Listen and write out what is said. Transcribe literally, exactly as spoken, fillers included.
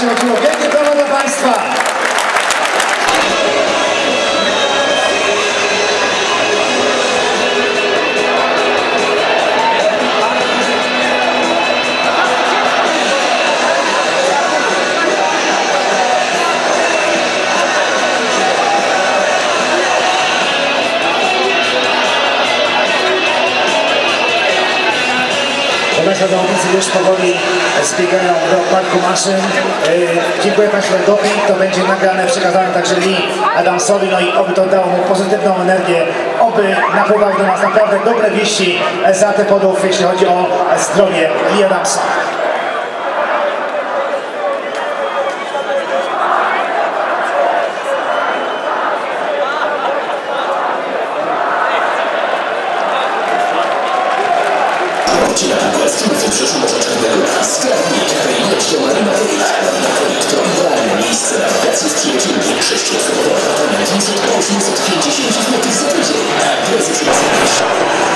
właśnie chodziło. Wielkie brawa dla Państwa! Państwa zawodnicy już powoli zbiegają do parku maszyn. Dziękuję Państwu za doping, to będzie nagrane, przekazane także Lee Adamsowi, no i oby to dało mu pozytywną energię, oby napływały do nas naprawdę dobre wieści z antepodów, jeśli chodzi o zdrowie Lee Adamsa. Płaszczyzny przyszło do czarnego skarbnik, ilością Marimatyk, którą idealne miejsce na wakacje z przyjaciółmi, sześcioosobowe apartamenty od osiemset pięćdziesiąt złotych za tydzień, a prezes